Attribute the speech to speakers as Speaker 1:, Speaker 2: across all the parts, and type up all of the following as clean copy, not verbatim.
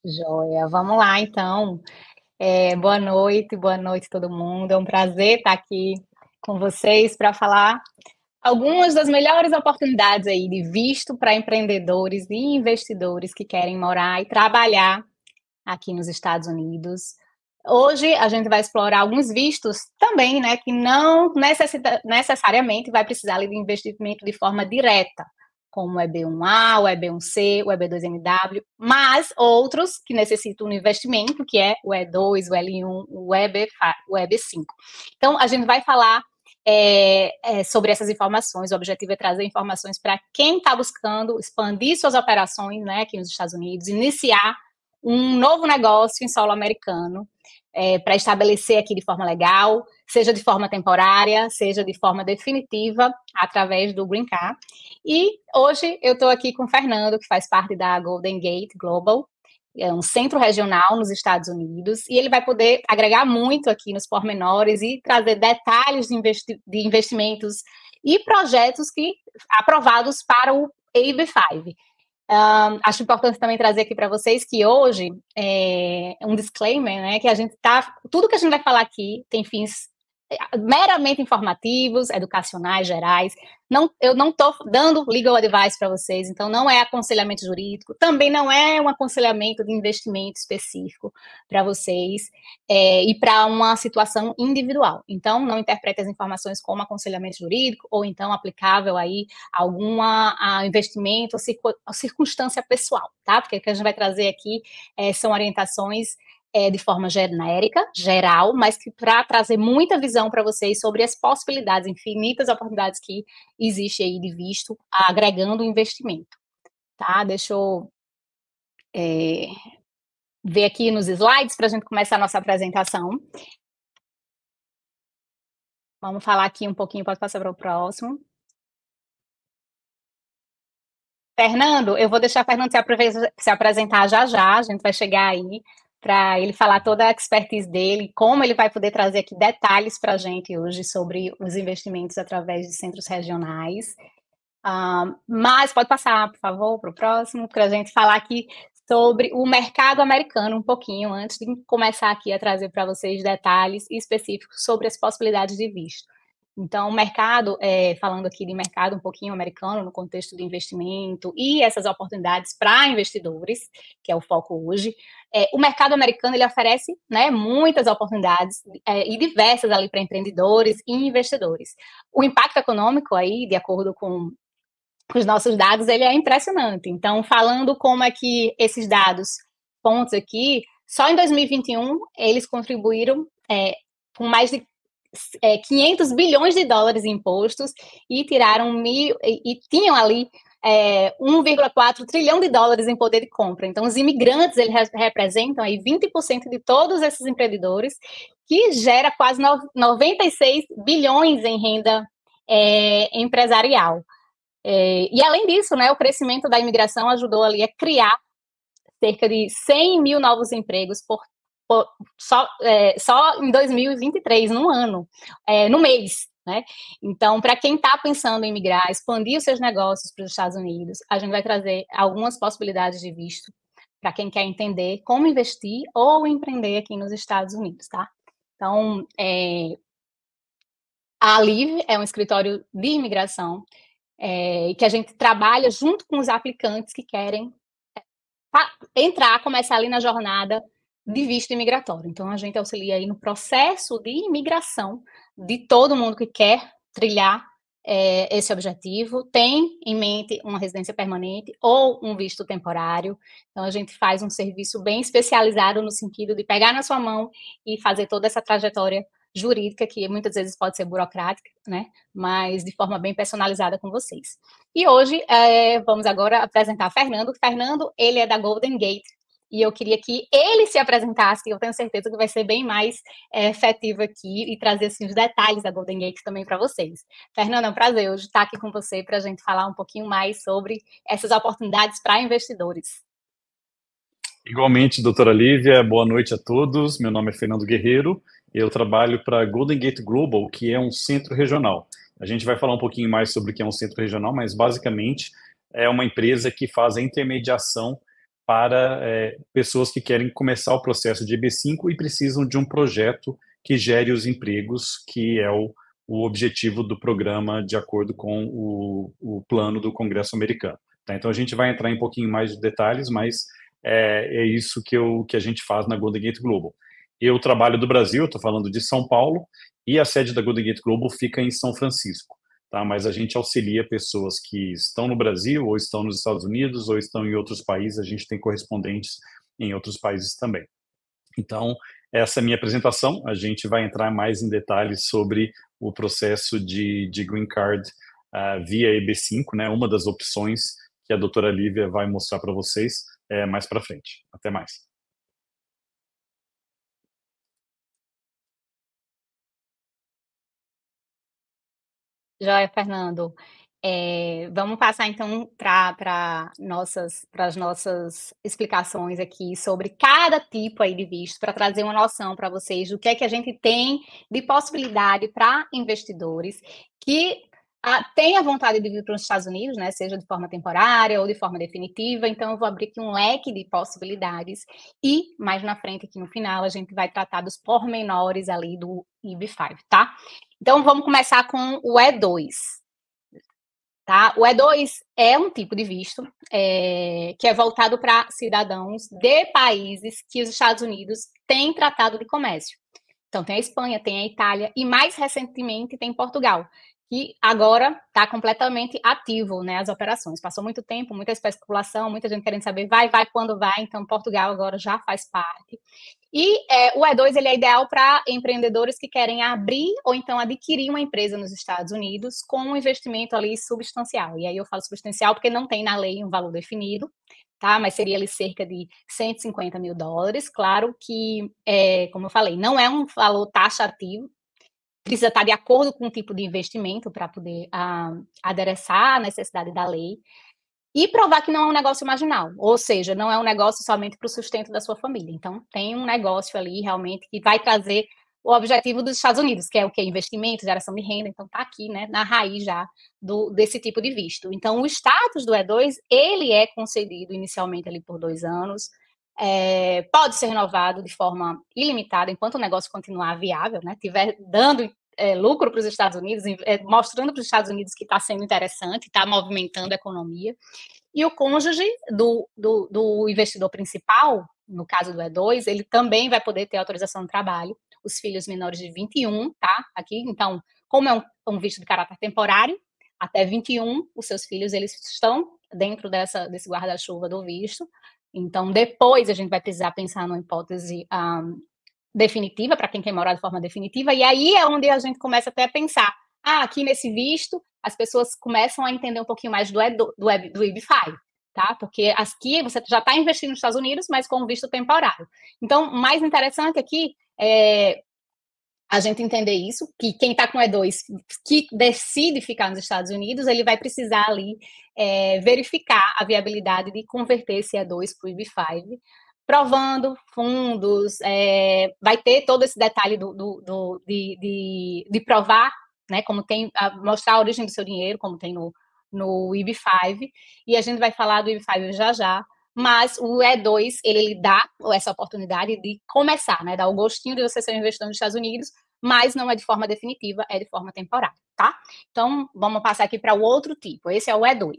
Speaker 1: Joia, vamos lá então. Boa noite todo mundo. É um prazer estar aqui com vocês para falar algumas das melhores oportunidades aí de visto para empreendedores e investidores que querem morar e trabalhar aqui nos Estados Unidos. Hoje a gente vai explorar alguns vistos também, né, que não necessariamente vai precisar de investimento de forma direta, como o EB1A, o EB1C, o EB2NW, mas outros que necessitam de investimento, que é o E2, o L1, o EB5. Então, a gente vai falar sobre essas informações. O objetivo é trazer informações para quem está buscando expandir suas operações, né, aqui nos Estados Unidos, iniciar um novo negócio em solo americano, para estabelecer aqui de forma legal, seja de forma temporária, seja de forma definitiva, através do Green Card. E hoje eu estou aqui com o Fernando, que faz parte da Golden Gate Global, é um centro regional nos Estados Unidos, e ele vai poder agregar muito aqui nos pormenores e trazer detalhes de investimentos e projetos que aprovados para o AB5. Acho importante também trazer aqui para vocês que hoje um disclaimer, né, que a gente tudo que a gente vai falar aqui tem fins meramente informativos, educacionais, gerais. Eu não estou dando legal advice para vocês, então não é aconselhamento jurídico, também não é um aconselhamento de investimento específico para vocês e para uma situação individual. Então, não interprete as informações como aconselhamento jurídico ou então aplicável aí a investimento ou circunstância pessoal, tá? Porque o que a gente vai trazer aqui são orientações de forma genérica, geral, mas que para trazer muita visão para vocês sobre as possibilidades, infinitas oportunidades que existe aí de visto, agregando investimento, tá? Deixa eu ver aqui nos slides para a gente começar a nossa apresentação. Vamos falar aqui um pouquinho, pode passar para o próximo. Fernando, eu vou deixar o Fernando se apresentar já já, a gente vai chegar aí para ele falar toda a expertise dele, como ele vai poder trazer aqui detalhes para a gente hoje sobre os investimentos através de centros regionais. Mas pode passar, por favor, para o próximo, para a gente falar aqui sobre o mercado americano um pouquinho, antes de começar aqui a trazer para vocês detalhes específicos sobre as possibilidades de visto. Então, o mercado, falando aqui de mercado um pouquinho americano, no contexto de investimento e essas oportunidades para investidores, que é o foco hoje, o mercado americano ele oferece, né, muitas oportunidades e diversas ali para empreendedores e investidores. O impacto econômico aí, de acordo com os nossos dados, ele é impressionante. Então, falando como é que esses dados, pontos aqui, só em 2021 eles contribuíram com mais de 500 bilhões de dólares em impostos e tinham ali 1,4 trilhão de dólares em poder de compra. Então, os imigrantes eles representam aí 20% de todos esses empreendedores, que gera quase 96 bilhões em renda empresarial. E além disso, né, o crescimento da imigração ajudou ali a criar cerca de 100 mil novos empregos só em 2023, num ano, no mês, né? Então, para quem está pensando em migrar, expandir os seus negócios para os Estados Unidos, a gente vai trazer algumas possibilidades de visto para quem quer entender como investir ou empreender aqui nos Estados Unidos, tá? Então, a Live é um escritório de imigração que a gente trabalha junto com os aplicantes que querem começar ali na jornada de visto imigratório. Então, a gente auxilia aí no processo de imigração de todo mundo que quer trilhar esse objetivo, tem em mente uma residência permanente ou um visto temporário. Então, a gente faz um serviço bem especializado no sentido de pegar na sua mão e fazer toda essa trajetória jurídica, que muitas vezes pode ser burocrática, né? Mas de forma bem personalizada com vocês. E hoje, vamos agora apresentar Fernando. Fernando, ele é da Golden Gate, e eu queria que ele se apresentasse, eu tenho certeza que vai ser bem mais efetivo aqui e trazer assim, os detalhes da Golden Gate também para vocês. Fernando, é um prazer hoje estar aqui com você para a gente falar um pouquinho mais sobre essas oportunidades para investidores.
Speaker 2: Igualmente, doutora Lívia, boa noite a todos. Meu nome é Fernando Guerreiro e eu trabalho para a Golden Gate Global, que é um centro regional. A gente vai falar um pouquinho mais sobre o que é um centro regional, mas basicamente é uma empresa que faz a intermediação para pessoas que querem começar o processo de EB5 e precisam de um projeto que gere os empregos, que é o objetivo do programa, de acordo com o plano do Congresso americano. Tá? Então, a gente vai entrar em um pouquinho mais de detalhes, mas é isso que a gente faz na Golden Gate Global. Eu trabalho do Brasil, estou falando de São Paulo, e a sede da Golden Gate Global fica em São Francisco. Tá? Mas a gente auxilia pessoas que estão no Brasil, ou estão nos Estados Unidos, ou estão em outros países. A gente tem correspondentes em outros países também. Então, essa é a minha apresentação. A gente vai entrar mais em detalhes sobre o processo de Green Card via EB5, né? Uma das opções que a doutora Lívia vai mostrar para vocês mais para frente. Até mais.
Speaker 1: Joia, Fernando. Vamos passar então para as nossas explicações aqui sobre cada tipo aí de visto, para trazer uma noção para vocês do que é que a gente tem de possibilidade para investidores que têm a vontade de vir para os Estados Unidos, né, seja de forma temporária ou de forma definitiva. Então, eu vou abrir aqui um leque de possibilidades e mais na frente, aqui no final, a gente vai tratar dos pormenores ali do EB5, tá? Então, vamos começar com o E2. Tá? O E2 é um tipo de visto que é voltado para cidadãos de países que os Estados Unidos têm tratado de comércio. Então, tem a Espanha, tem a Itália e, mais recentemente, tem Portugal, que agora está completamente ativo, né, as operações. Passou muito tempo, muita especulação, muita gente querendo saber quando vai. Então, Portugal agora já faz parte. E o E2 ele é ideal para empreendedores que querem abrir ou então adquirir uma empresa nos Estados Unidos com um investimento ali substancial. E aí eu falo substancial porque não tem na lei um valor definido, tá? Mas seria ali cerca de $150 mil. Claro que, como eu falei, não é um valor taxativo, precisa estar de acordo com o tipo de investimento para poder adereçar a necessidade da lei. E provar que não é um negócio marginal, ou seja, não é um negócio somente para o sustento da sua família. Então, tem um negócio ali realmente que vai trazer o objetivo dos Estados Unidos, que é o que? Investimento, geração de renda. Então, está aqui, né, na raiz já desse tipo de visto. Então, o status do E2, ele é concedido inicialmente ali por 2 anos, pode ser renovado de forma ilimitada enquanto o negócio continuar viável, né, tiver dando lucro para os Estados Unidos, mostrando para os Estados Unidos que está sendo interessante, está movimentando a economia. E o cônjuge do investidor principal, no caso do E2, ele também vai poder ter autorização de trabalho, os filhos menores de 21, tá? Aqui, então, como é um visto de caráter temporário, até 21, os seus filhos, eles estão dentro desse guarda-chuva do visto. Então, depois a gente vai precisar pensar numa hipótese definitiva, para quem quer morar de forma definitiva, e aí é onde a gente começa até a pensar, aqui nesse visto, as pessoas começam a entender um pouquinho mais do EB5, tá? Porque aqui você já está investindo nos Estados Unidos, mas com um visto temporário. Então, mais interessante aqui é a gente entender isso, que quem está com E2, que decide ficar nos Estados Unidos, ele vai precisar ali verificar a viabilidade de converter esse E2 para o EB5, provando fundos, vai ter todo esse detalhe de provar, né, como tem, mostrar a origem do seu dinheiro, como tem no EB5, e a gente vai falar do EB5 já já, mas o E2, ele dá essa oportunidade de começar, né, dar o gostinho de você ser um investidor nos Estados Unidos, mas não é de forma definitiva, é de forma temporária, tá? Então, vamos passar aqui para o outro tipo, esse é o E2.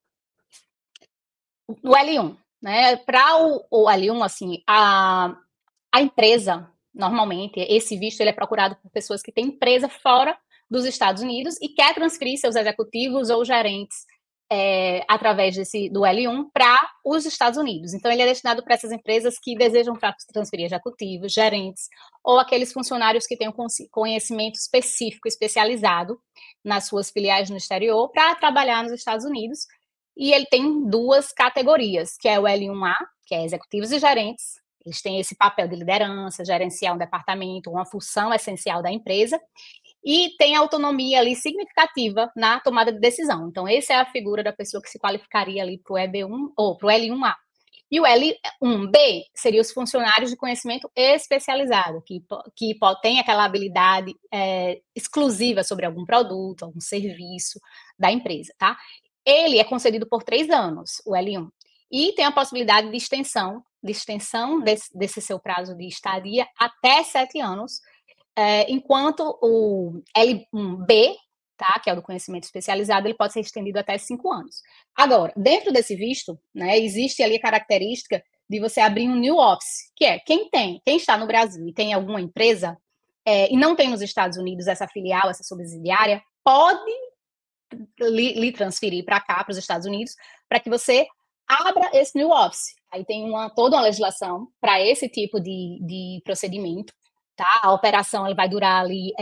Speaker 1: O L1, né? Para o L1, assim, a empresa, normalmente, esse visto ele é procurado por pessoas que têm empresa fora dos Estados Unidos e quer transferir seus executivos ou gerentes através do L1 para os Estados Unidos. Então, ele é destinado para essas empresas que desejam transferir executivos, gerentes, ou aqueles funcionários que têm um conhecimento específico, especializado nas suas filiais no exterior, para trabalhar nos Estados Unidos. E ele tem 2 categorias, que é o L1A, que é executivos e gerentes. Eles têm esse papel de liderança, gerenciar um departamento, uma função essencial da empresa, e tem autonomia ali significativa na tomada de decisão. Então, essa é a figura da pessoa que se qualificaria ali para o EB1 ou para o L1A. E o L1B seria os funcionários de conhecimento especializado, que tem aquela habilidade exclusiva sobre algum produto, algum serviço da empresa, tá? Ele é concedido por 3 anos, o L1. E tem a possibilidade de extensão desse seu prazo de estadia até 7 anos, enquanto o L1B, tá, que é o do conhecimento especializado, ele pode ser estendido até 5 anos. Agora, dentro desse visto, né, existe ali a característica de você abrir um new office, que é quem está no Brasil e tem alguma empresa e não tem nos Estados Unidos essa filial, essa subsidiária, pode lhe transferir para cá, para os Estados Unidos, para que você abra esse new office. Aí tem toda uma legislação para esse tipo de procedimento, tá? A operação ela vai durar ali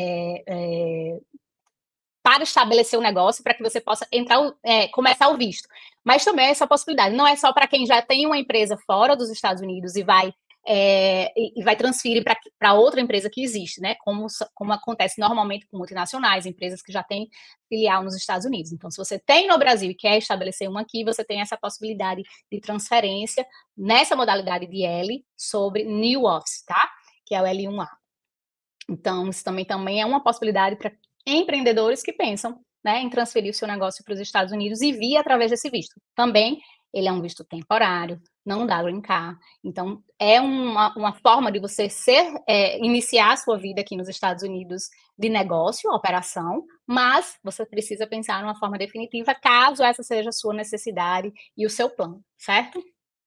Speaker 1: para estabelecer o negócio, para que você possa começar o visto. Mas também essa possibilidade, não é só para quem já tem uma empresa fora dos Estados Unidos e vai transferir para outra empresa que existe, né? Como acontece normalmente com multinacionais, empresas que já têm filial nos Estados Unidos. Então, se você tem no Brasil e quer estabelecer uma aqui, você tem essa possibilidade de transferência nessa modalidade de L sobre New Office, tá? Que é o L1A. Então, isso também é uma possibilidade para empreendedores que pensam, né, em transferir o seu negócio para os Estados Unidos e vir através desse visto. Também, ele é um visto temporário, não dá green card. Então, é uma forma de você iniciar a sua vida aqui nos Estados Unidos de negócio, operação, mas você precisa pensar numa forma definitiva, caso essa seja a sua necessidade e o seu plano, certo?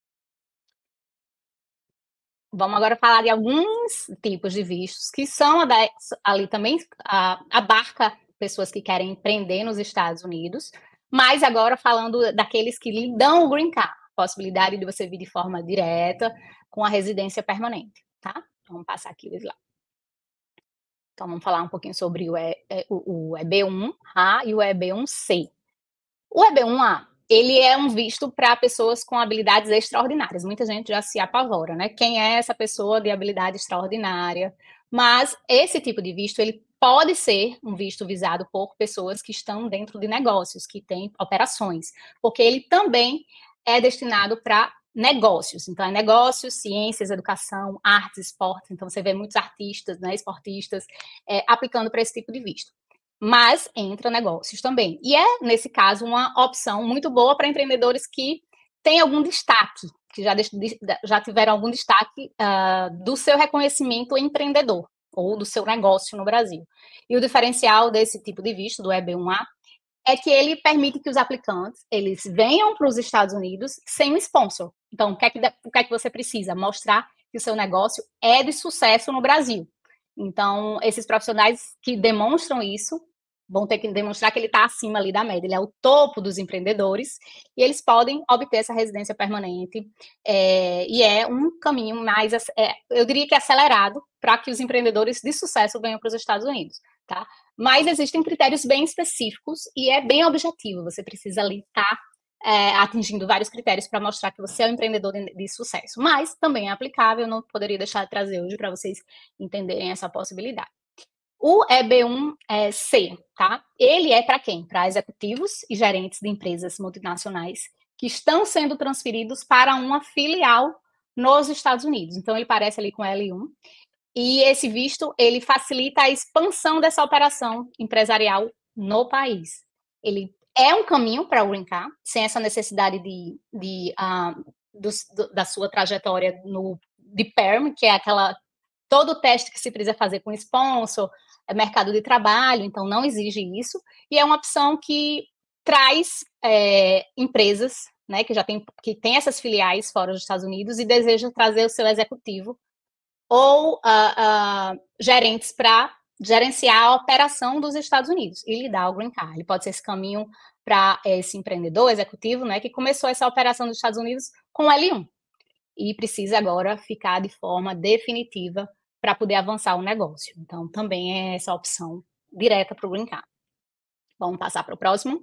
Speaker 1: Vamos agora falar de alguns tipos de vistos que são ali também abarca pessoas que querem empreender nos Estados Unidos, mas agora falando daqueles que lhe dão o green card, possibilidade de você vir de forma direta com a residência permanente, tá? Vamos passar aqui lá. Então vamos falar um pouquinho sobre o EB1A e o EB1C. O EB1A ele é um visto para pessoas com habilidades extraordinárias. Muita gente já se apavora, né? Quem é essa pessoa de habilidade extraordinária? Mas esse tipo de visto, ele pode ser um visto visado por pessoas que estão dentro de negócios, que têm operações, porque ele também é destinado para negócios. Então, é negócios, ciências, educação, artes, esportes. Então, você vê muitos artistas, né, esportistas, aplicando para esse tipo de visto. Mas entra negócios também. E é, nesse caso, uma opção muito boa para empreendedores que têm algum destaque, que já tiveram algum destaque do seu reconhecimento empreendedor ou do seu negócio no Brasil. E o diferencial desse tipo de visto, do EB1A, é que ele permite que os aplicantes eles venham para os Estados Unidos sem um sponsor. Então, o que é que você precisa? Mostrar que o seu negócio é de sucesso no Brasil. Então, esses profissionais que demonstram isso vão ter que demonstrar que ele está acima ali da média, ele é o topo dos empreendedores, e eles podem obter essa residência permanente, e é um caminho mais, eu diria que acelerado, para que os empreendedores de sucesso venham para os Estados Unidos, tá? Mas existem critérios bem específicos e é bem objetivo, você precisa ali estar atingindo vários critérios para mostrar que você é um empreendedor de sucesso, mas também é aplicável, não poderia deixar de trazer hoje para vocês entenderem essa possibilidade. O EB1C, tá? Ele é para quem? Para executivos e gerentes de empresas multinacionais que estão sendo transferidos para uma filial nos Estados Unidos. Então, ele parece ali com L1. E esse visto, ele facilita a expansão dessa operação empresarial no país. Ele é um caminho para o green card, sem essa necessidade da sua trajetória de PERM, que é todo o teste que se precisa fazer com sponsor, mercado de trabalho, então não exige isso, e é uma opção que traz empresas, né, que tem essas filiais fora dos Estados Unidos e deseja trazer o seu executivo ou gerentes para gerenciar a operação dos Estados Unidos e lhe dar o green card. Ele pode ser esse caminho para esse empreendedor executivo, né, que começou essa operação dos Estados Unidos com L1 e precisa agora ficar de forma definitiva para poder avançar o negócio. Então, também é essa opção direta para o green card. Vamos passar para o próximo.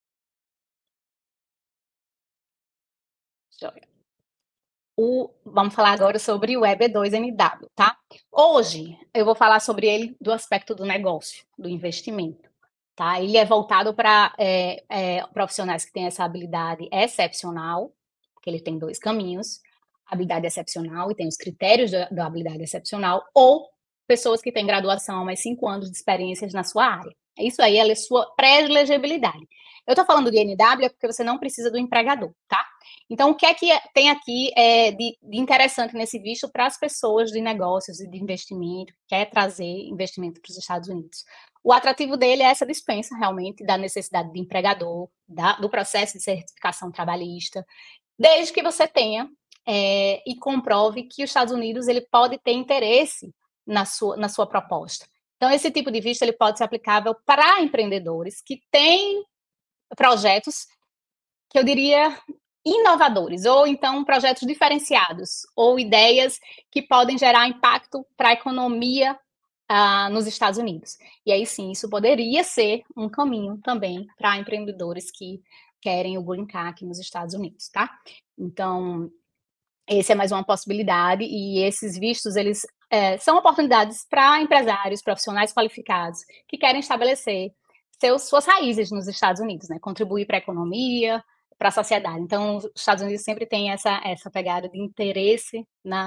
Speaker 1: Vamos falar agora sobre o EB2NW, tá? Hoje, eu vou falar sobre ele do aspecto do negócio, do investimento, tá? Ele é voltado para profissionais que têm essa habilidade excepcional, porque ele tem 2 caminhos, habilidade excepcional, e tem os critérios da habilidade excepcional, ou pessoas que têm graduação, mais 5 anos de experiências na sua área. Isso aí é a sua pré-elegibilidade. Eu estou falando de NW é porque você não precisa do empregador, tá? Então, o que é que tem aqui de interessante nesse visto para as pessoas de negócios e de investimento, que quer trazer investimento para os Estados Unidos? O atrativo dele é essa dispensa, realmente, da necessidade de empregador, do processo de certificação trabalhista, desde que você tenha e comprove que os Estados Unidos ele pode ter interesse na sua proposta. Então, esse tipo de visto ele pode ser aplicável para empreendedores que têm projetos que eu diria inovadores, ou então projetos diferenciados, ou ideias que podem gerar impacto para a economia nos Estados Unidos. E aí sim, isso poderia ser um caminho também para empreendedores que querem o Green Card aqui nos Estados Unidos, tá? Então, esse é mais uma possibilidade, e esses vistos, eles são oportunidades para empresários, profissionais qualificados, que querem estabelecer suas raízes nos Estados Unidos, né? Contribuir para a economia, para a sociedade. Então, os Estados Unidos sempre tem essa pegada de interesse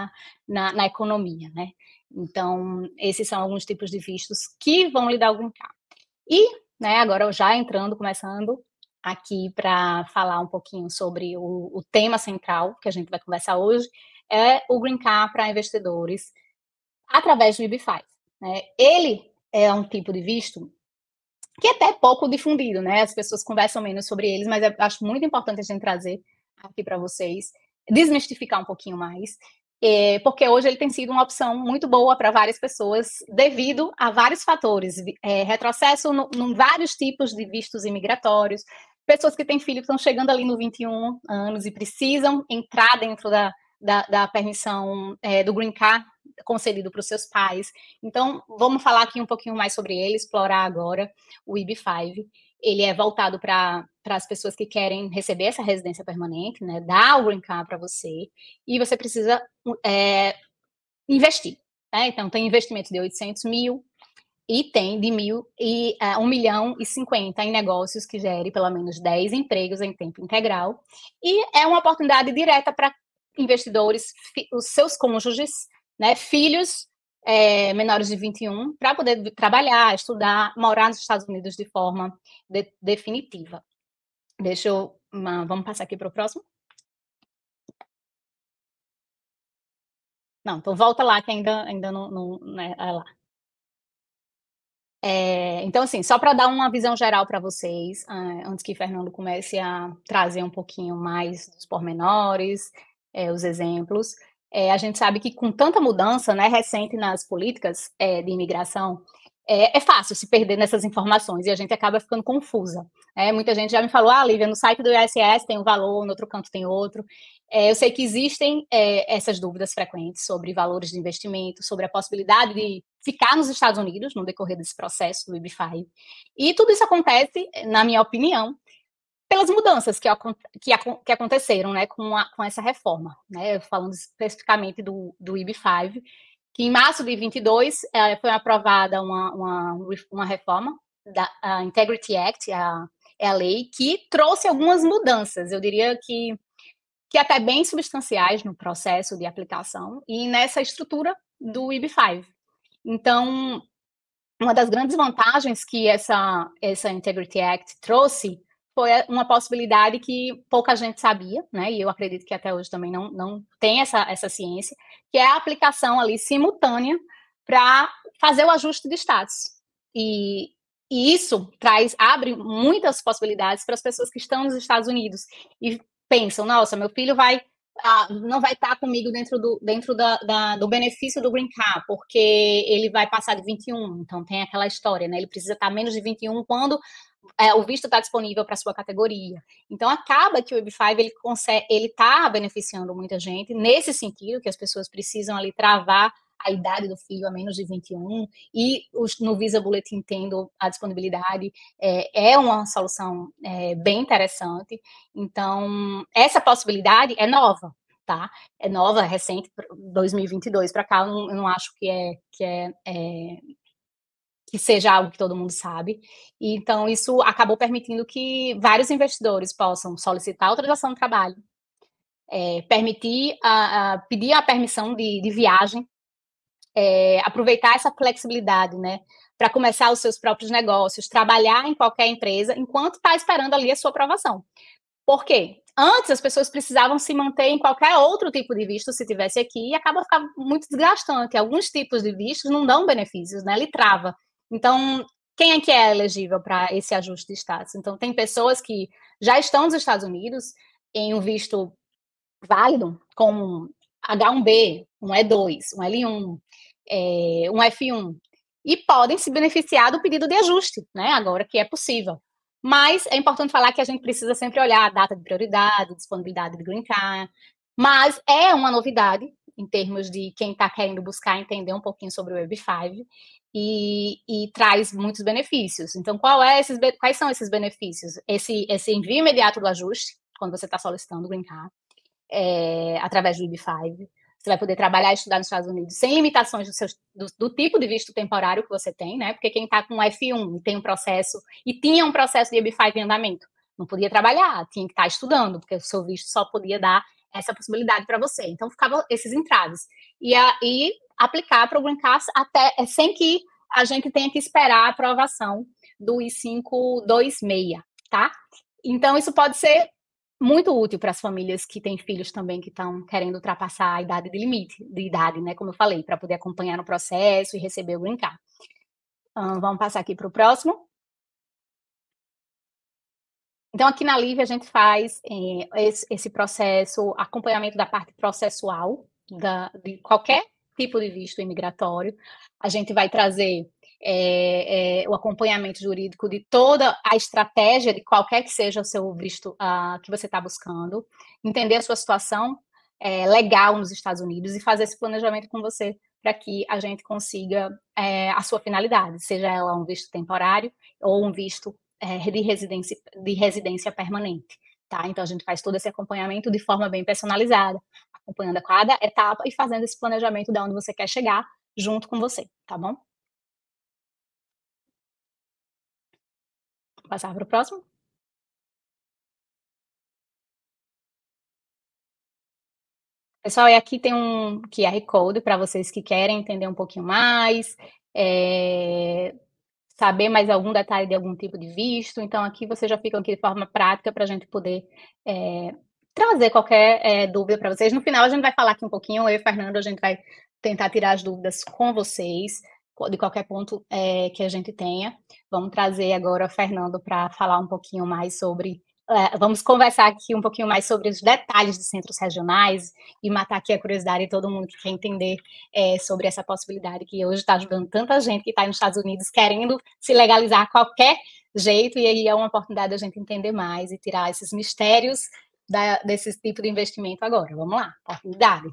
Speaker 1: na economia, né? Então, esses são alguns tipos de vistos que vão lhe dar o green card. E, né, agora já começando aqui para falar um pouquinho sobre o tema central que a gente vai conversar hoje, é o Green Card para investidores através do EB-5. Né? Ele é um tipo de visto que é até pouco difundido, né? As pessoas conversam menos sobre eles, mas eu acho muito importante a gente trazer aqui para vocês, desmistificar um pouquinho mais, porque hoje ele tem sido uma opção muito boa para várias pessoas, devido a vários fatores, retrocesso em vários tipos de vistos imigratórios, pessoas que têm filhos que estão chegando ali no 21 anos e precisam entrar dentro da permissão do Green Card concedido para os seus pais. Então, vamos falar aqui um pouquinho mais sobre ele, explorar agora o EB-5. Ele é voltado para as pessoas que querem receber essa residência permanente, né? Dar o Green Card para você, e você precisa investir. Né? Então, tem investimento de 800 mil, e tem de 1 milhão e 50 em negócios que gere pelo menos 10 empregos em tempo integral. E é uma oportunidade direta para investidores, os seus cônjuges, né, filhos menores de 21, para poder trabalhar, estudar, morar nos Estados Unidos de forma definitiva. Vamos passar aqui para o próximo? Não, então volta lá, que ainda não né, lá. Então, assim, só para dar uma visão geral para vocês, antes que Fernando comece a trazer um pouquinho mais dos pormenores, os exemplos, a gente sabe que com tanta mudança, né, recente nas políticas de imigração, é fácil se perder nessas informações e a gente acaba ficando confusa. Muita gente já me falou, Lívia, no site do ISS tem um valor, no outro canto tem outro. Eu sei que existem essas dúvidas frequentes sobre valores de investimento, sobre a possibilidade de ficar nos Estados Unidos no decorrer desse processo do EB-5. E tudo isso acontece, na minha opinião, pelas mudanças que aconteceram, né, com essa reforma, né, falando especificamente do EB-5, que em março de 22 foi aprovada uma reforma da Integrity Act, é a lei, que trouxe algumas mudanças, eu diria que até bem substanciais no processo de aplicação e nessa estrutura do EB-5. Então, uma das grandes vantagens que essa Integrity Act trouxe foi uma possibilidade que pouca gente sabia, né, e eu acredito que até hoje também não tem essa ciência, que é a aplicação ali simultânea para fazer o ajuste de status. E isso abre muitas possibilidades para as pessoas que estão nos Estados Unidos e pensam, nossa, meu filho não vai estar comigo dentro do benefício do Green Card, porque ele vai passar de 21, então tem aquela história, né? Ele precisa estar menos de 21 quando o visto está disponível para a sua categoria. Então, acaba que o EB-5 ele está beneficiando muita gente nesse sentido, que as pessoas precisam ali travar a idade do filho a menos de 21, e no Visa Bulletin tendo a disponibilidade, é uma solução bem interessante. Então, essa possibilidade é nova, tá? É nova, recente, 2022 para cá, eu não acho que seja algo que todo mundo sabe. E, então, isso acabou permitindo que vários investidores possam solicitar autorização de trabalho, pedir a permissão de viagem, aproveitar essa flexibilidade, né, para começar os seus próprios negócios, trabalhar em qualquer empresa, enquanto está esperando ali a sua aprovação. Por quê? Antes as pessoas precisavam se manter em qualquer outro tipo de visto, se tivesse aqui, e acaba ficando muito desgastante. Alguns tipos de vistos não dão benefícios, né? Ele trava. Então, quem é que é elegível para esse ajuste de status? Então, tem pessoas que já estão nos Estados Unidos em um visto válido, como H1B, um E2, um L1, um F1, e podem se beneficiar do pedido de ajuste, né? Agora que é possível. Mas é importante falar que a gente precisa sempre olhar a data de prioridade, disponibilidade de green card, mas é uma novidade em termos de quem está querendo buscar entender um pouquinho sobre o Web5 e traz muitos benefícios. Então, quais são esses benefícios? Esse envio imediato do ajuste, quando você está solicitando o green card, através do Web5. Você vai poder trabalhar e estudar nos Estados Unidos sem limitações do tipo de visto temporário que você tem, né? Porque quem está com F1 e tem um processo, e tinha um processo de Web5 em andamento, não podia trabalhar, tinha que estar estudando, porque o seu visto só podia dar essa possibilidade para você. Então, ficavam esses entraves. E aplicar para o Green Card até, sem que a gente tenha que esperar a aprovação do I-526, tá? Então, isso pode ser muito útil para as famílias que têm filhos também que estão querendo ultrapassar a idade de limite, de idade, né? Como eu falei, para poder acompanhar no processo e receber o green card. Vamos passar aqui para o próximo. Então, aqui na Live a gente faz esse processo, acompanhamento da parte processual de qualquer tipo de visto imigratório. A gente vai trazer o acompanhamento jurídico de toda a estratégia de qualquer que seja o seu visto que você está buscando, entender a sua situação legal nos Estados Unidos e fazer esse planejamento com você para que a gente consiga a sua finalidade, seja ela um visto temporário ou um visto de residência permanente, tá? Então, a gente faz todo esse acompanhamento de forma bem personalizada, acompanhando a cada etapa e fazendo esse planejamento de onde você quer chegar junto com você, tá bom? Vou passar para o próximo. Pessoal, e aqui tem um QR Code para vocês que querem entender um pouquinho mais, saber mais algum detalhe de algum tipo de visto. Então, aqui você já fica aqui de forma prática para a gente poder trazer qualquer dúvida para vocês. No final, a gente vai falar aqui um pouquinho, eu e o Fernando, a gente vai tentar tirar as dúvidas com vocês, de qualquer ponto que a gente tenha. Vamos trazer agora o Fernando para falar um pouquinho mais sobre... vamos conversar aqui um pouquinho mais sobre os detalhes dos centros regionais e matar aqui a curiosidade de todo mundo que quer entender sobre essa possibilidade que hoje está ajudando tanta gente que está nos Estados Unidos querendo se legalizar a qualquer jeito, e aí é uma oportunidade da gente entender mais e tirar esses mistérios desse tipo de investimento agora. Vamos lá, oportunidade.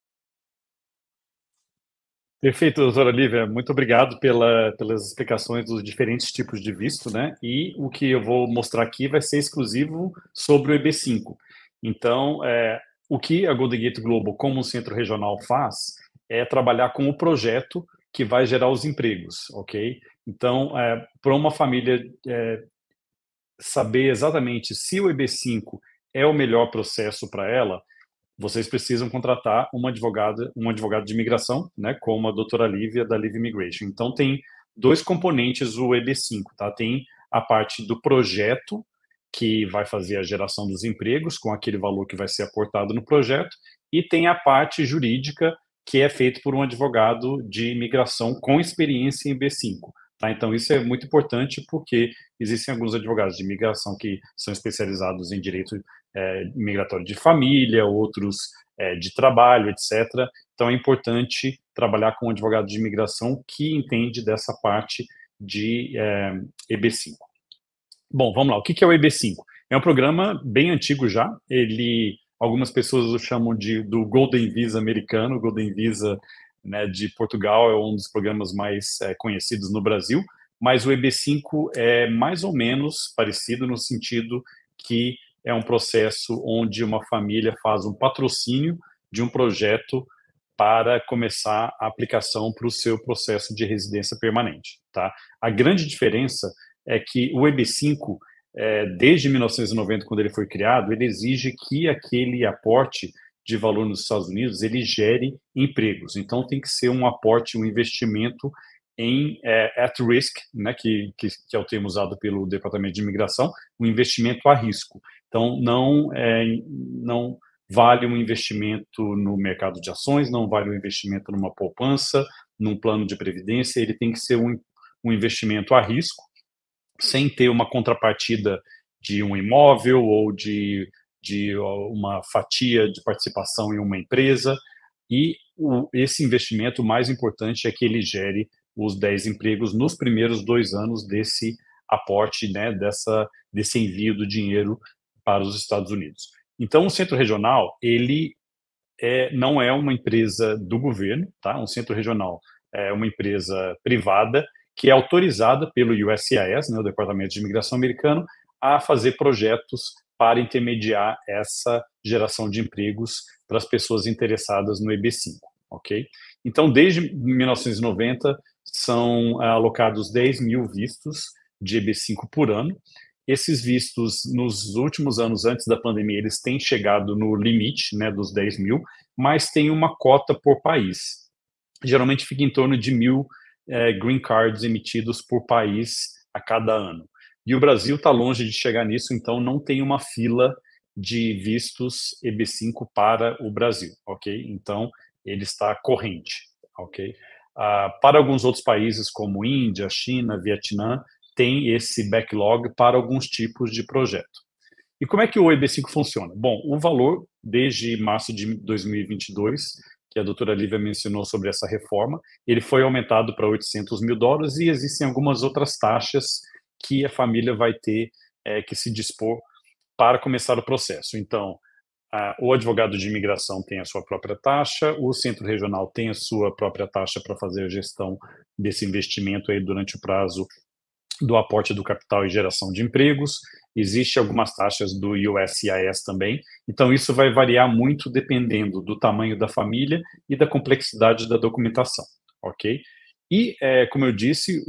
Speaker 2: Perfeito, doutora Lívia. Muito obrigado pelas explicações dos diferentes tipos de visto, né? E o que eu vou mostrar aqui vai ser exclusivo sobre o EB5. Então, o que a Golden Gate Global, como um centro regional, faz é trabalhar com o projeto que vai gerar os empregos, ok? Então, para uma família saber exatamente se o EB5 é o melhor processo para ela, vocês precisam contratar um advogado de imigração, né, como a doutora Lívia, da Live Immigration. Então, tem dois componentes o EB5, tá? Tem a parte do projeto, que vai fazer a geração dos empregos, com aquele valor que vai ser aportado no projeto, e tem a parte jurídica, que é feito por um advogado de imigração com experiência em EB5. Tá? Então, isso é muito importante, porque existem alguns advogados de imigração que são especializados em direito migratório de família, outros de trabalho, etc. Então, é importante trabalhar com um advogado de imigração que entende dessa parte de EB5. Bom, vamos lá. O que é o EB5? É um programa bem antigo já. Algumas pessoas o chamam do Golden Visa americano. O Golden Visa, né, de Portugal é um dos programas mais conhecidos no Brasil, mas o EB5 é mais ou menos parecido no sentido que é um processo onde uma família faz um patrocínio de um projeto para começar a aplicação para o seu processo de residência permanente, tá? A grande diferença é que o EB5, desde 1990, quando ele foi criado, ele exige que aquele aporte de valor nos Estados Unidos, ele gere empregos. Então, tem que ser um aporte, um investimento em at risk, né, que é o termo usado pelo Departamento de Imigração, um investimento a risco. Então, não vale um investimento no mercado de ações, não vale um investimento numa poupança, num plano de previdência, ele tem que ser um investimento a risco, sem ter uma contrapartida de um imóvel ou de uma fatia de participação em uma empresa. E esse investimento, mais importante, é que ele gere os 10 empregos nos primeiros 2 anos desse aporte, né, desse envio do dinheiro para os Estados Unidos. Então, o Centro Regional, ele não é uma empresa do governo, tá? Um centro regional é uma empresa privada que é autorizada pelo USCIS, né, o Departamento de Imigração americano, a fazer projetos para intermediar essa geração de empregos para as pessoas interessadas no EB5, ok? Então, desde 1990, são alocados 10 mil vistos de EB5 por ano. Esses vistos, nos últimos anos, antes da pandemia, eles têm chegado no limite, né, dos 10 mil, mas tem uma cota por país. Geralmente fica em torno de 1.000 green cards emitidos por país a cada ano. E o Brasil está longe de chegar nisso, então não tem uma fila de vistos EB5 para o Brasil, ok? Então, ele está corrente, ok? Para alguns outros países, como Índia, China, Vietnã, tem esse backlog para alguns tipos de projeto. E como é que o EB5 funciona? Bom, o valor, desde março de 2022, que a doutora Lívia mencionou sobre essa reforma, ele foi aumentado para $800 mil e existem algumas outras taxas que a família vai ter que se dispor para começar o processo. Então, o advogado de imigração tem a sua própria taxa, o centro regional tem a sua própria taxa para fazer a gestão desse investimento aí durante o prazo do aporte do capital e geração de empregos. Existem algumas taxas do USCIS também. Então, isso vai variar muito dependendo do tamanho da família e da complexidade da documentação, ok? E, como eu disse,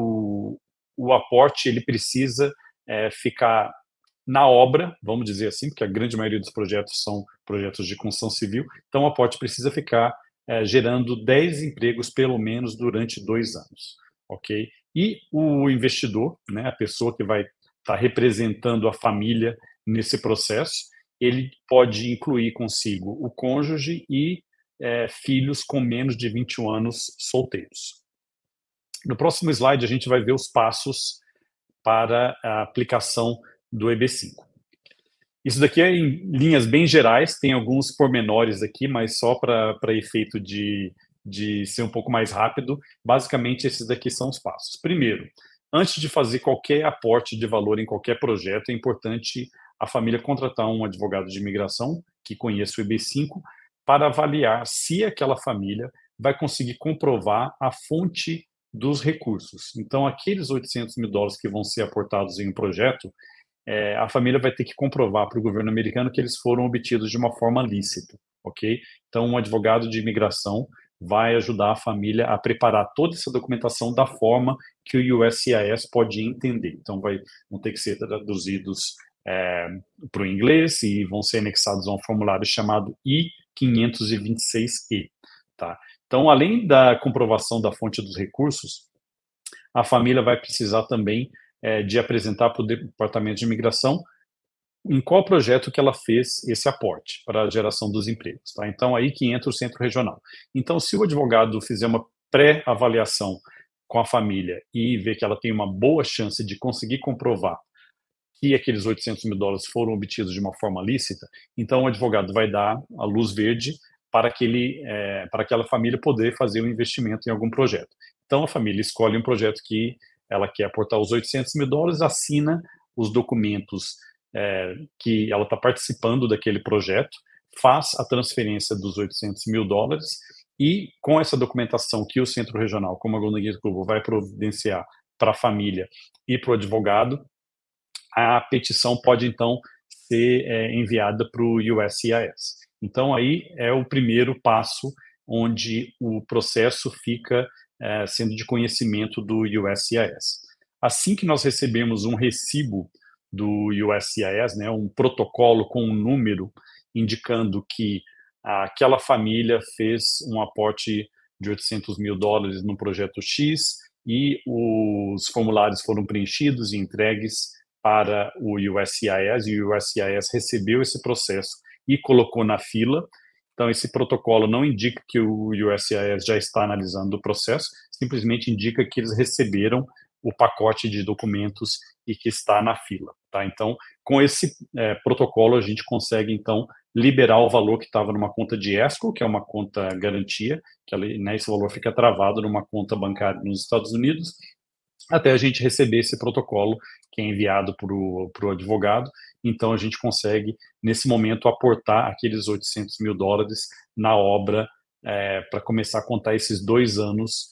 Speaker 2: o aporte ele precisa ficar na obra, vamos dizer assim, porque a grande maioria dos projetos são projetos de construção civil, então o aporte precisa ficar gerando 10 empregos pelo menos durante 2 anos, ok? E o investidor, né, a pessoa que vai estar representando a família nesse processo, ele pode incluir consigo o cônjuge e filhos com menos de 21 anos solteiros. No próximo slide, a gente vai ver os passos para a aplicação do EB5. Isso daqui é em linhas bem gerais, tem alguns pormenores aqui, mas só para efeito de ser um pouco mais rápido. Basicamente, esses daqui são os passos. Primeiro, antes de fazer qualquer aporte de valor em qualquer projeto, é importante a família contratar um advogado de imigração que conheça o EB5 para avaliar se aquela família vai conseguir comprovar a fonte dos recursos. Então, aqueles $800 mil que vão ser aportados em um projeto, a família vai ter que comprovar para o governo americano que eles foram obtidos de uma forma lícita, ok? Então, um advogado de imigração vai ajudar a família a preparar toda essa documentação da forma que o USCIS pode entender. Então, vão ter que ser traduzidos para o inglês e vão ser anexados a um formulário chamado I-526E, tá? Então, além da comprovação da fonte dos recursos, a família vai precisar também de apresentar para o Departamento de Imigração em qual projeto que ela fez esse aporte para a geração dos empregos, tá? Então, aí que entra o centro regional. Então, se o advogado fizer uma pré-avaliação com a família e ver que ela tem uma boa chance de conseguir comprovar que aqueles $800 mil foram obtidos de uma forma lícita, então o advogado vai dar a luz verde para aquela família poder fazer um investimento em algum projeto. Então, a família escolhe um projeto que ela quer aportar os $800 mil, assina os documentos que ela está participando daquele projeto, faz a transferência dos $800 mil e, com essa documentação que o Centro Regional, como a Golden Gate Global, vai providenciar para a família e para o advogado, a petição pode, então, ser enviada para o USCIS. Então, aí é o primeiro passo onde o processo fica sendo de conhecimento do USCIS. Assim que nós recebemos um recibo do USCIS, né, um protocolo com um número indicando que aquela família fez um aporte de US$ 800 mil no projeto X, e os formulários foram preenchidos e entregues para o USCIS, e o USCIS recebeu esse processo e colocou na fila. Então, esse protocolo não indica que o USCIS já está analisando o processo, simplesmente indica que eles receberam o pacote de documentos e que está na fila. Tá? Então, com esse protocolo, a gente consegue, então, liberar o valor que estava numa conta de escrow, que é uma conta garantia, que esse valor fica travado numa conta bancária nos Estados Unidos, até a gente receber esse protocolo que é enviado para o advogado. Então, a gente consegue, nesse momento, aportar aqueles US$ 800 mil na obra para começar a contar esses 2 anos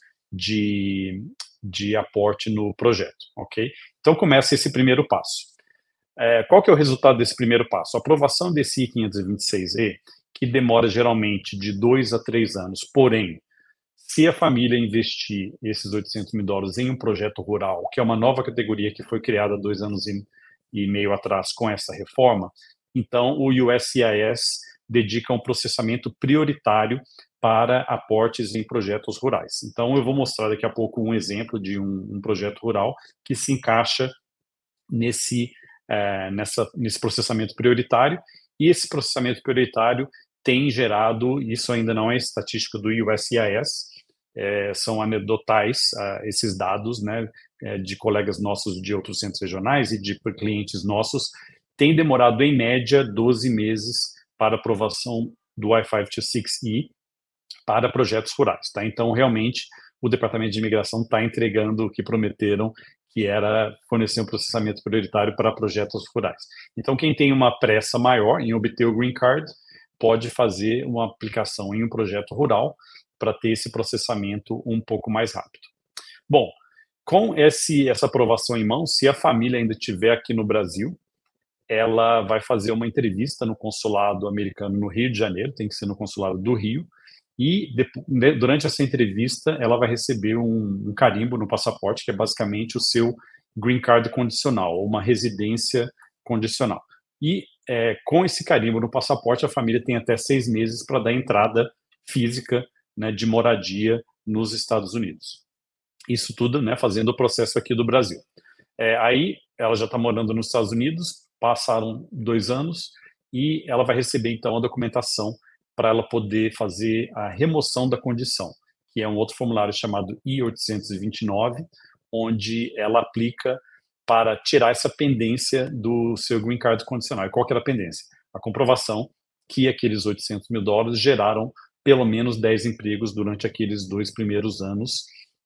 Speaker 2: de aporte no projeto, ok? Então, começa esse primeiro passo. Qual que é o resultado desse primeiro passo? A aprovação desse I-526E, que demora geralmente de 2 a 3 anos, porém, se a família investir esses US$ 800 mil em um projeto rural, que é uma nova categoria que foi criada 2 anos e meio atrás com essa reforma, então o USCIS dedica um processamento prioritário para aportes em projetos rurais. Então eu vou mostrar daqui a pouco um exemplo de um projeto rural que se encaixa nesse processamento prioritário, e esse processamento prioritário tem gerado, isso ainda não é estatística do USCIS, são anedotais esses dados, né, de colegas nossos de outros centros regionais e de clientes nossos, tem demorado em média 12 meses para aprovação do I-526E para projetos rurais. Tá? Então, realmente, o Departamento de Imigração está entregando o que prometeram, que era fornecer um processamento prioritário para projetos rurais. Então, quem tem uma pressa maior em obter o Green Card pode fazer uma aplicação em um projeto rural para ter esse processamento um pouco mais rápido. Bom, com essa aprovação em mãos, se a família ainda estiver aqui no Brasil, ela vai fazer uma entrevista no consulado americano no Rio de Janeiro, tem que ser no consulado do Rio, e durante essa entrevista ela vai receber um carimbo no passaporte, que é basicamente o seu Green Card condicional, ou uma residência condicional. E com esse carimbo no passaporte, a família tem até 6 meses para dar entrada física, né, de moradia nos Estados Unidos. Isso tudo, né, fazendo o processo aqui do Brasil. Aí ela já está morando nos Estados Unidos, passaram 2 anos, e ela vai receber então a documentação para ela poder fazer a remoção da condição, que é um outro formulário chamado I-829, onde ela aplica para tirar essa pendência do seu Green Card condicional. E qual que era a pendência? A comprovação que aqueles $800 mil geraram pelo menos 10 empregos durante aqueles 2 primeiros anos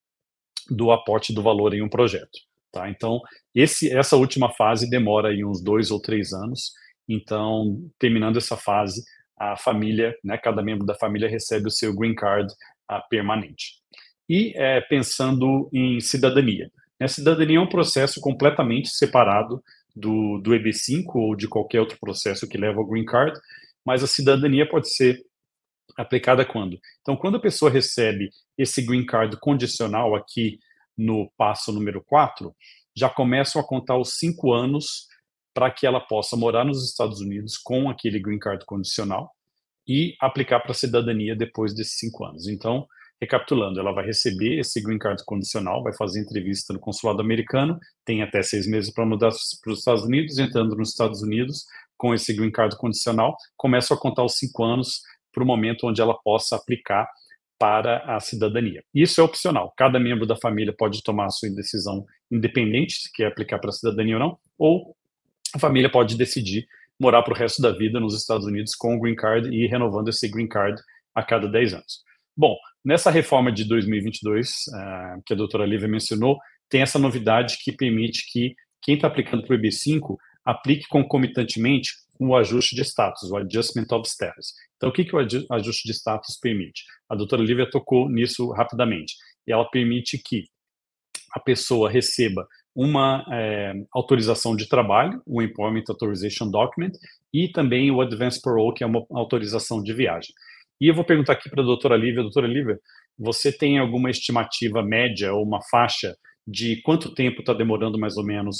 Speaker 2: do aporte do valor em um projeto. Tá? Então, essa última fase demora aí uns 2 ou 3 anos. Então, terminando essa fase, a família, né, cada membro da família recebe o seu Green Card permanente. E pensando em cidadania. A cidadania é um processo completamente separado do EB5 ou de qualquer outro processo que leva ao Green Card, mas a cidadania pode ser aplicada quando? Então, quando a pessoa recebe esse Green Card condicional aqui no passo número 4, já começam a contar os 5 anos para que ela possa morar nos Estados Unidos com aquele Green Card condicional e aplicar para a cidadania depois desses 5 anos. Então, recapitulando, ela vai receber esse Green Card condicional, vai fazer entrevista no consulado americano, tem até 6 meses para mudar para os Estados Unidos, entrando nos Estados Unidos com esse Green Card condicional, começa a contar os 5 anos para o momento onde ela possa aplicar para a cidadania. Isso é opcional. Cada membro da família pode tomar a sua decisão independente, se quer aplicar para a cidadania ou não, ou a família pode decidir morar para o resto da vida nos Estados Unidos com o Green Card e ir renovando esse Green Card a cada 10 anos. Bom, nessa reforma de 2022, que a doutora Lívia mencionou, tem essa novidade que permite que quem está aplicando para o EB5 aplique concomitantemente o ajuste de status, o Adjustment of Status. Então, o que o ajuste de status permite? A doutora Lívia tocou nisso rapidamente. E ela permite que a pessoa receba uma autorização de trabalho, o Employment Authorization Document, e também o Advance Parole, que é uma autorização de viagem. E eu vou perguntar aqui para a doutora Lívia, você tem alguma estimativa média ou uma faixa de quanto tempo está demorando mais ou menos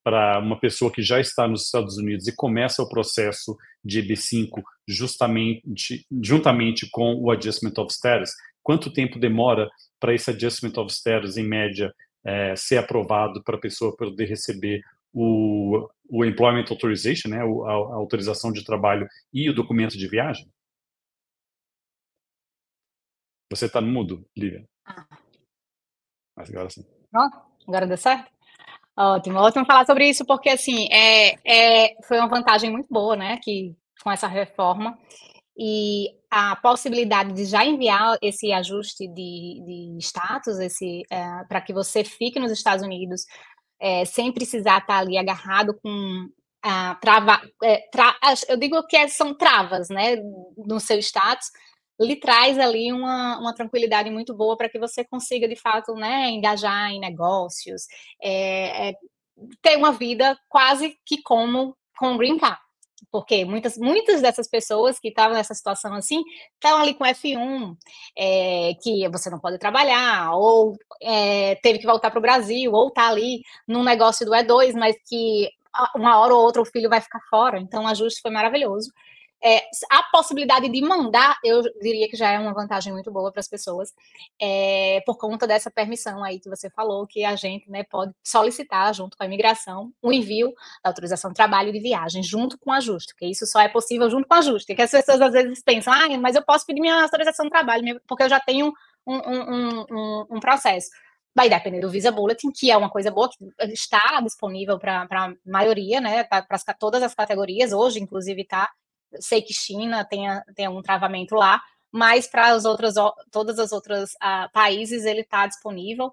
Speaker 2: para uma pessoa que já está nos Estados Unidos e começa o processo de EB5 juntamente com o Adjustment of Status? Quanto tempo demora para esse Adjustment of Status, em média, ser aprovado para a pessoa poder receber o Employment Authorization, né, a autorização de trabalho e o documento de viagem? Você está no mudo, Lívia. Mas agora sim.
Speaker 1: Pronto, agora deu certo? Ótimo, ótimo falar sobre isso, porque assim, foi uma vantagem muito boa, né, que com essa reforma, e a possibilidade de já enviar esse ajuste de status, para que você fique nos Estados Unidos, sem precisar estar ali agarrado com eu digo que são travas, né, no seu status, lhe traz ali uma tranquilidade muito boa para que você consiga, de fato, né, engajar em negócios, ter uma vida quase que como com o Green Card. Porque muitas dessas pessoas que estavam nessa situação assim, estão ali com F1, que você não pode trabalhar, ou teve que voltar para o Brasil, ou está ali num negócio do E2, mas que uma hora ou outra o filho vai ficar fora. Então, o ajuste foi maravilhoso. A possibilidade de mandar, eu diria que já é uma vantagem muito boa para as pessoas, por conta dessa permissão aí que você falou, que a gente, né, pode solicitar, junto com a imigração, o envio da autorização de trabalho e de viagem, junto com o ajuste, porque isso só é possível junto com o ajuste, que as pessoas às vezes pensam, mas eu posso pedir minha autorização de trabalho, porque eu já tenho um processo. Vai depender do Visa Bulletin, que é uma coisa boa, que está disponível para a maioria, né, para todas as categorias, hoje, inclusive, está. Sei que China tem algum travamento lá, mas para todas as outras países ele está disponível.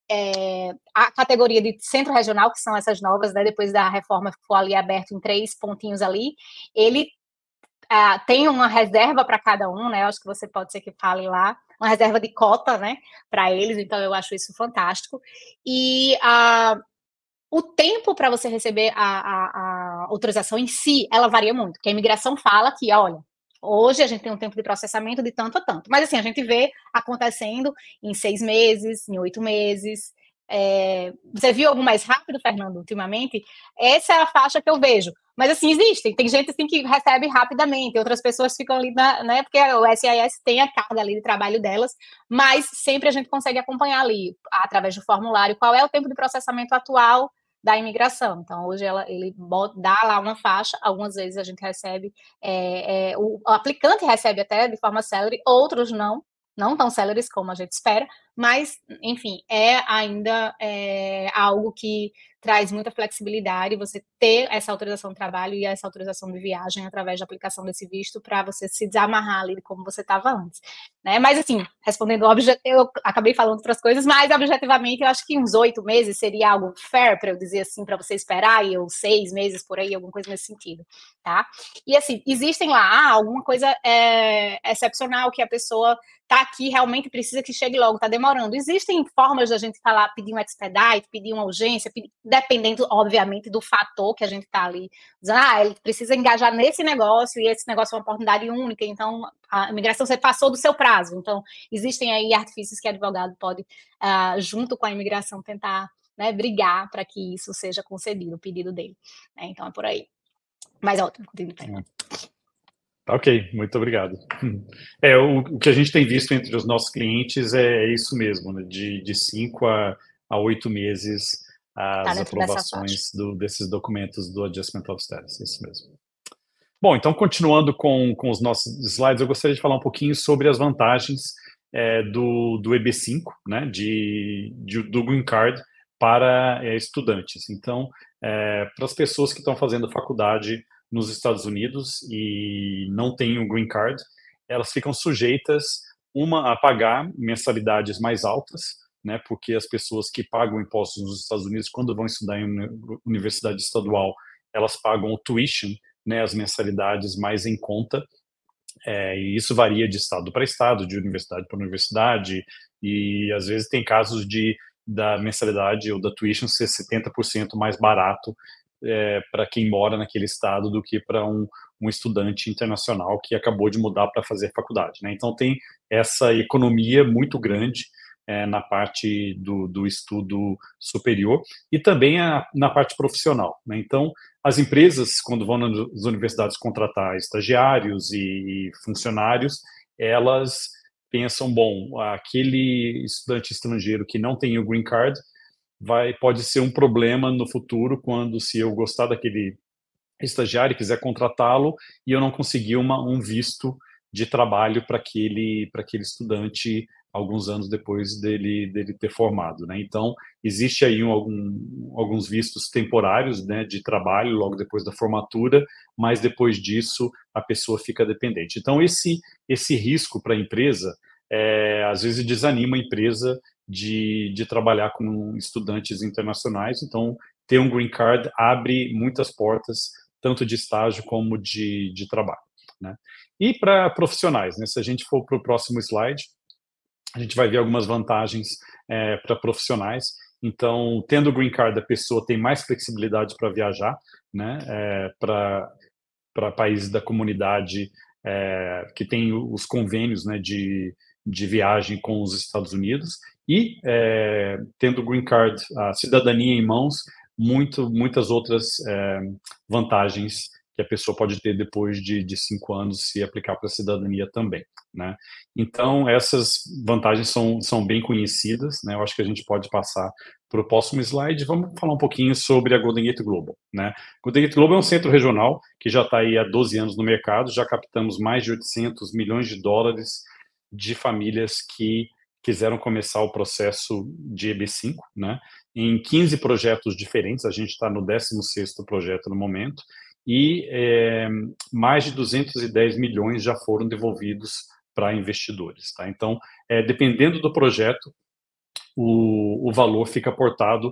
Speaker 1: A categoria de centro regional, que são essas novas, né, depois da reforma ficou ali aberto em 3 pontinhos ali, ele tem uma reserva para cada um, né? Eu acho que você pode ser que fale lá, uma reserva de cota, né, para eles, então eu acho isso fantástico. E o tempo para você receber a autorização em si, ela varia muito, porque a imigração fala que, olha, hoje a gente tem um tempo de processamento de tanto a tanto, mas assim, a gente vê acontecendo em 6 meses, em 8 meses. Você viu algo mais rápido, Fernando, ultimamente? Essa é a faixa que eu vejo. Mas assim, tem gente assim que recebe rapidamente, outras pessoas ficam ali, né, porque o SIS tem a carga ali de trabalho delas, mas sempre a gente consegue acompanhar ali, através do formulário, qual é o tempo de processamento atual da imigração. Então, hoje ele dá lá uma faixa, algumas vezes a gente recebe, o aplicante recebe até de forma célere, outros não tão céleres como a gente espera, mas, enfim, ainda algo que traz muita flexibilidade, você ter essa autorização de trabalho e essa autorização de viagem através da aplicação desse visto para você se desamarrar ali como você estava antes, né? Mas assim, respondendo, eu acabei falando outras coisas, mas objetivamente eu acho que uns 8 meses seria algo fair para eu dizer assim, para você esperar, ou 6 meses por aí, alguma coisa nesse sentido, tá? E assim, existem lá alguma coisa excepcional que a pessoa tá aqui, realmente precisa que chegue logo, tá demorando. Existem formas da gente falar, pedir um expedite, pedir uma urgência, dependendo, obviamente, do fator que a gente tá ali, dizendo, ele precisa engajar nesse negócio, e esse negócio é uma oportunidade única, então a imigração, você passou do seu prazo. Então, existem aí artifícios que o advogado pode, junto com a imigração, tentar, né, brigar para que isso seja concedido, o pedido dele. Né? Então, é por aí. Mas, ótimo, continue.
Speaker 2: Ok, muito obrigado. O que a gente tem visto entre os nossos clientes é isso mesmo, né? De 5 a 8 meses as aprovações desses documentos do Adjustment of Status, isso mesmo. Bom, então, continuando com os nossos slides, eu gostaria de falar um pouquinho sobre as vantagens do EB5, né, do Green Card para estudantes. Então, para as pessoas que estão fazendo faculdade nos Estados Unidos e não têm o Green Card, elas ficam sujeitas, a pagar mensalidades mais altas, né, porque as pessoas que pagam impostos nos Estados Unidos, quando vão estudar em universidade estadual, elas pagam o tuition, né, as mensalidades mais em conta, e isso varia de estado para estado, de universidade para universidade, e às vezes tem casos da mensalidade ou da tuition ser 70% mais barato para quem mora naquele estado do que para um estudante internacional que acabou de mudar para fazer faculdade, né? Então tem essa economia muito grande na parte do estudo superior e também na parte profissional, né? Então, as empresas, quando vão nas universidades contratar estagiários e funcionários, elas pensam, bom, aquele estudante estrangeiro que não tem o green card pode ser um problema no futuro quando, se eu gostar daquele estagiário e quiser contratá-lo e eu não conseguir um visto de trabalho para aquele estudante alguns anos depois dele ter formado, né? Então, existe aí alguns vistos temporários, né, de trabalho logo depois da formatura, mas depois disso a pessoa fica dependente. Então, esse risco para a empresa, às vezes desanima a empresa de trabalhar com estudantes internacionais. Então, ter um green card abre muitas portas, tanto de estágio como de trabalho, né? E para profissionais, né? Se a gente for para o próximo slide, a gente vai ver algumas vantagens para profissionais. Então, tendo o green card, a pessoa tem mais flexibilidade para viajar, né? Para países da comunidade que tem os convênios, né, de viagem com os Estados Unidos. E tendo o green card, a cidadania em mãos, muitas outras vantagens que a pessoa pode ter depois de 5 anos se aplicar para a cidadania também, né? Então, essas vantagens são bem conhecidas, né? Eu acho que a gente pode passar para o próximo slide. Vamos falar um pouquinho sobre a Golden Gate Global, né? Golden Gate Global é um centro regional que já está aí há 12 anos no mercado, já captamos mais de 800 milhões de dólares de famílias que quiseram começar o processo de EB5, né? Em 15 projetos diferentes, a gente está no 16º projeto no momento, e mais de 210 milhões já foram devolvidos para investidores, tá? Então, dependendo do projeto, o valor fica aportado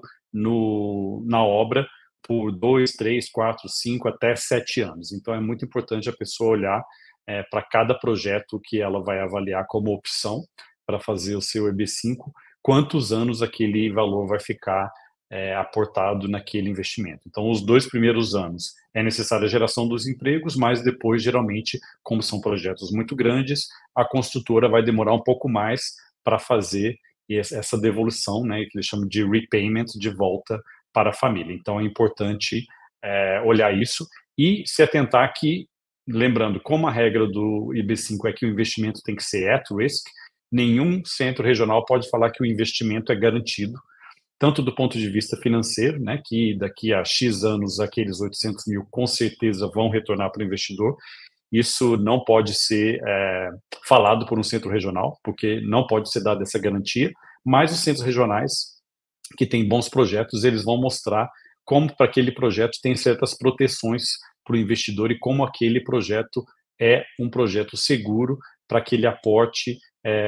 Speaker 2: na obra por 2, 3, 4, 5, até 7 anos. Então, é muito importante a pessoa olhar para cada projeto que ela vai avaliar como opção para fazer o seu EB5, quantos anos aquele valor vai ficar aportado naquele investimento. Então, os 2 primeiros anos é necessária a geração dos empregos, mas depois, geralmente, como são projetos muito grandes, a construtora vai demorar um pouco mais para fazer essa devolução, né, que eles chamam de repayment, de volta para a família. Então, é importante olhar isso e se atentar que, lembrando, como a regra do IB5 é que o investimento tem que ser at risk, nenhum centro regional pode falar que o investimento é garantido, tanto do ponto de vista financeiro, né, que daqui a X anos aqueles 800 mil com certeza vão retornar para o investidor. Isso não pode ser falado por um centro regional, porque não pode ser dada essa garantia, mas os centros regionais que têm bons projetos, eles vão mostrar como para aquele projeto tem certas proteções para o investidor e como aquele projeto é um projeto seguro para que aquele aporte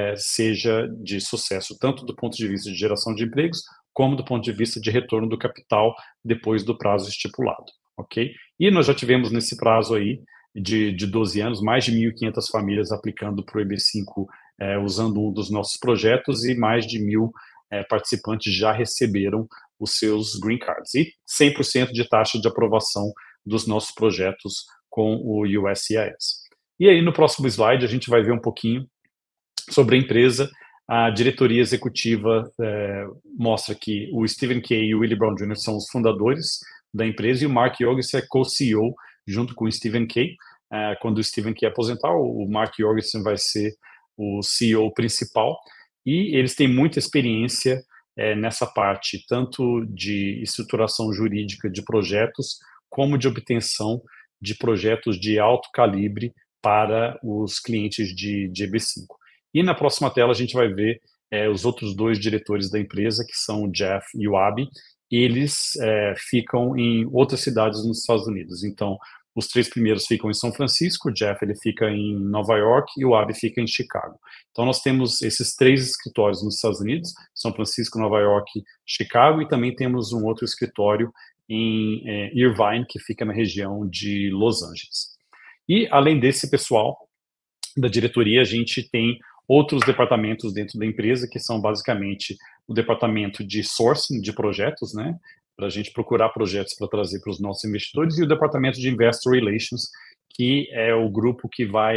Speaker 2: seja de sucesso, tanto do ponto de vista de geração de empregos, como do ponto de vista de retorno do capital depois do prazo estipulado, ok? E nós já tivemos nesse prazo aí, de 12 anos, mais de 1.500 famílias aplicando para o EB5 usando um dos nossos projetos e mais de 1.000 participantes já receberam os seus green cards. E 100% de taxa de aprovação dos nossos projetos com o USCIS. E aí, no próximo slide, a gente vai ver um pouquinho sobre a empresa. A diretoria executiva mostra que o Stephen Kay e o Willie Brown Jr. são os fundadores da empresa e o Mark Jorgensen é co-CEO junto com o Stephen Kay. Quando o Stephen Kay aposentar, o Mark Jorgensen vai ser o CEO principal e eles têm muita experiência nessa parte, tanto de estruturação jurídica de projetos, como de obtenção de projetos de alto calibre para os clientes de EB5. E na próxima tela a gente vai ver os outros 2 diretores da empresa, que são o Jeff e o Abby. Eles ficam em outras cidades nos Estados Unidos. Então, os 3 primeiros ficam em São Francisco, o Jeff ele fica em Nova York e o Abby fica em Chicago. Então, nós temos esses 3 escritórios nos Estados Unidos, São Francisco, Nova York, Chicago, e também temos um outro escritório em Irvine, que fica na região de Los Angeles. E, além desse pessoal da diretoria, a gente tem outros departamentos dentro da empresa, que são basicamente o departamento de sourcing de projetos, né, para a gente procurar projetos para trazer para os nossos investidores, e o departamento de investor relations, que é o grupo que vai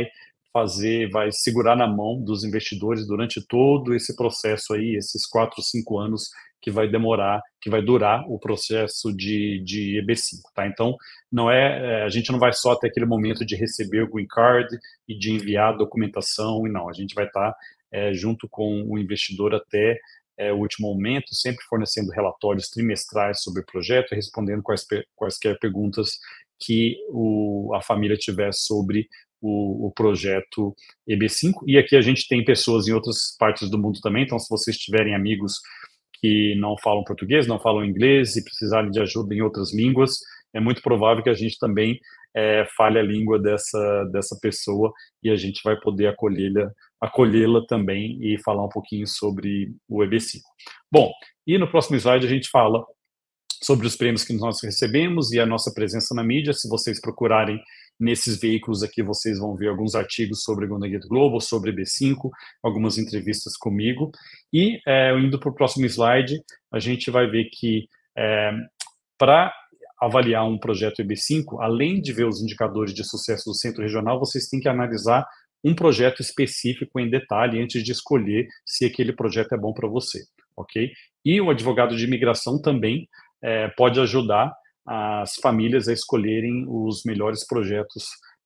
Speaker 2: vai segurar na mão dos investidores durante todo esse processo aí, esses 4, 5 anos que vai durar o processo de EB5, tá? Então, a gente não vai só até aquele momento de receber o green card e de enviar a documentação, e não, a gente vai estar junto com o investidor até o último momento, sempre fornecendo relatórios trimestrais sobre o projeto e respondendo quaisquer perguntas que a família tiver sobre o projeto EB5. E aqui a gente tem pessoas em outras partes do mundo também, então se vocês tiverem amigos que não falam português, não falam inglês e precisarem de ajuda em outras línguas, é muito provável que a gente também fale a língua dessa pessoa e a gente vai poder acolhê-la também e falar um pouquinho sobre o EB5. Bom, e no próximo slide a gente fala sobre os prêmios que nós recebemos e a nossa presença na mídia. Se vocês procurarem nesses veículos aqui, vocês vão ver alguns artigos sobre Golden Gate Global, sobre EB5, algumas entrevistas comigo. E, indo para o próximo slide, a gente vai ver que para avaliar um projeto EB5, além de ver os indicadores de sucesso do centro regional, vocês têm que analisar um projeto específico em detalhe antes de escolher se aquele projeto é bom para você, ok? E o advogado de imigração também pode ajudar as famílias a escolherem os melhores projetos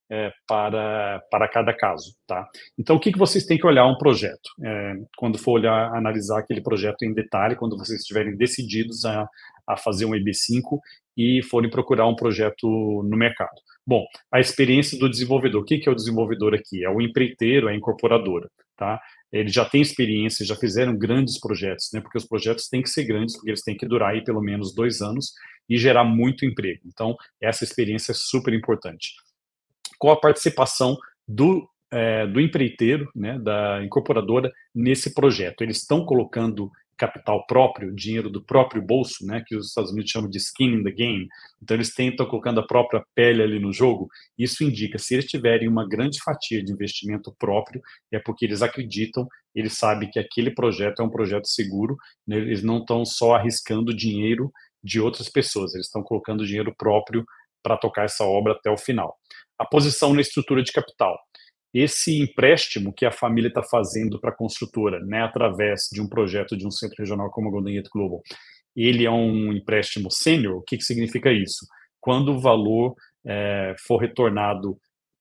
Speaker 2: para cada caso, tá? Então, o que vocês têm que olhar um projeto? Quando for analisar aquele projeto em detalhe, quando vocês estiverem decididos a fazer um EB5 e forem procurar um projeto no mercado. Bom, a experiência do desenvolvedor. O que é o desenvolvedor aqui? É o empreiteiro, é a incorporadora, tá? Eles já têm experiência, já fizeram grandes projetos, né? Porque os projetos têm que ser grandes, porque eles têm que durar aí pelo menos 2 anos e gerar muito emprego. Então, essa experiência é super importante. Com a participação do empreiteiro, né, da incorporadora, nesse projeto. Eles estão colocando capital próprio, dinheiro do próprio bolso, né, que os Estados Unidos chamam de skin in the game. Então, eles estão colocando a própria pele ali no jogo. Isso indica, se eles tiverem uma grande fatia de investimento próprio, é porque eles acreditam, eles sabem que aquele projeto é um projeto seguro, né, eles não estão só arriscando dinheiro de outras pessoas, eles estão colocando dinheiro próprio para tocar essa obra até o final. A posição na estrutura de capital. Esse empréstimo que a família está fazendo para a construtora, né, através de um projeto de um centro regional como a Golden Gate Global, ele é um empréstimo sênior. O que significa isso? Quando o valor for retornado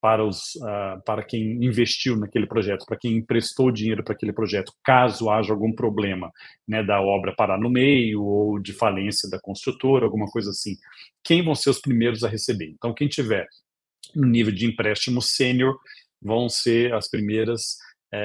Speaker 2: para quem investiu naquele projeto, para quem emprestou dinheiro para aquele projeto, caso haja algum problema, né, da obra parar no meio ou de falência da construtora, alguma coisa assim, quem vão ser os primeiros a receber? Então, quem tiver no nível de empréstimo sênior vão ser os primeiros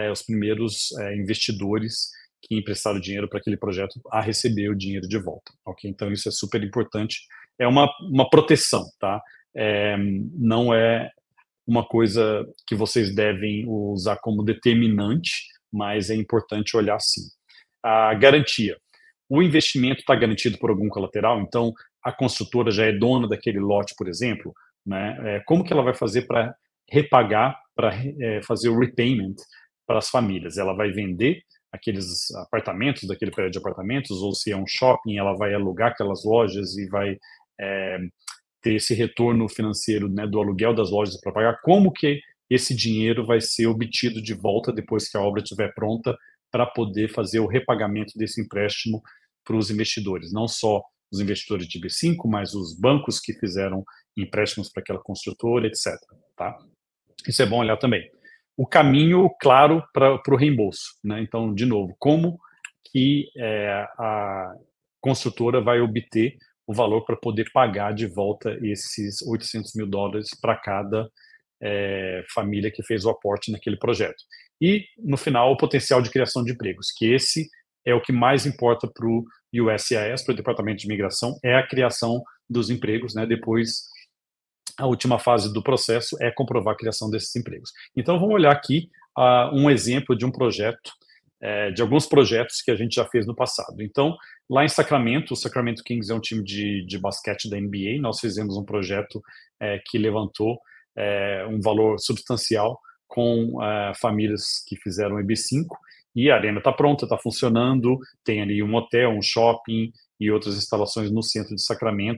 Speaker 2: investidores que emprestaram dinheiro para aquele projeto a receber o dinheiro de volta, ok? Então, isso é super importante. É uma proteção, tá? Não é uma coisa que vocês devem usar como determinante, mas é importante olhar sim. A garantia. O investimento está garantido por algum colateral, então a construtora já é dona daquele lote, por exemplo, né? Como que ela vai fazer para repagar, para fazer o repayment para as famílias? Ela vai vender aqueles apartamentos, daquele prédio de apartamentos, ou se é um shopping, ela vai alugar aquelas lojas e vai ter esse retorno financeiro, né, do aluguel das lojas para pagar. Como que esse dinheiro vai ser obtido de volta depois que a obra estiver pronta para poder fazer o repagamento desse empréstimo para os investidores, não só os investidores de B5, mas os bancos que fizeram empréstimos para aquela construtora, etc. Tá? Isso é bom olhar também. O caminho claro para o reembolso, né? Então, de novo, como que a construtora vai obter o valor para poder pagar de volta esses $800 mil para cada família que fez o aporte naquele projeto. E, no final, o potencial de criação de empregos, que esse é o que mais importa para o USCIS, para o Departamento de Imigração, é a criação dos empregos, né? Depois, a última fase do processo é comprovar a criação desses empregos. Então, vamos olhar aqui um exemplo de um projeto, de alguns projetos que a gente já fez no passado. Então, lá em Sacramento, o Sacramento Kings é um time de basquete da NBA, nós fizemos um projeto que levantou um valor substancial com famílias que fizeram EB5, e a arena está pronta, está funcionando, tem ali um hotel, um shopping e outras instalações no centro de Sacramento,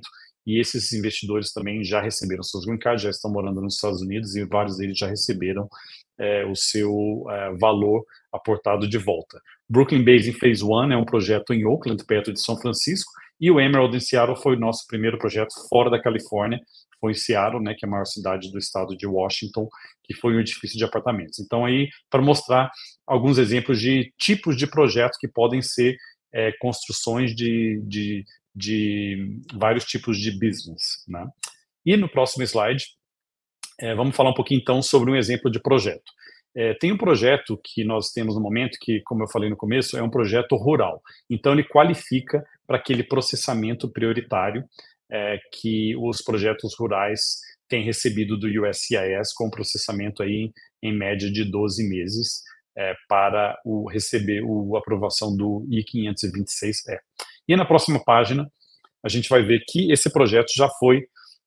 Speaker 2: e esses investidores também já receberam seus green cards, já estão morando nos Estados Unidos e vários deles já receberam o seu valor aportado de volta. Brooklyn Basin Phase 1 é um projeto em Oakland, perto de São Francisco, e o Emerald em Seattle foi o nosso primeiro projeto fora da Califórnia, foi em Seattle, né, que é a maior cidade do estado de Washington, que foi um edifício de apartamentos. Então, aí, para mostrar alguns exemplos de tipos de projetos que podem ser construções de vários tipos de business, né? E no próximo slide, vamos falar um pouquinho, então, sobre um exemplo de projeto. Tem um projeto que nós temos no momento, que, como eu falei no começo, é um projeto rural. Então, ele qualifica para aquele processamento prioritário que os projetos rurais têm recebido do USCIS, com processamento aí em média de 12 meses, para receber a aprovação do I-526E. E na próxima página, a gente vai ver que esse projeto já foi...